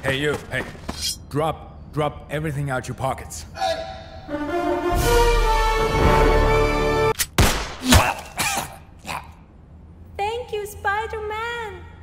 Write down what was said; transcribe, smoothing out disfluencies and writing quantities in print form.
Hey, you. Hey. Drop everything out your pockets. Thank you, Spider-Man!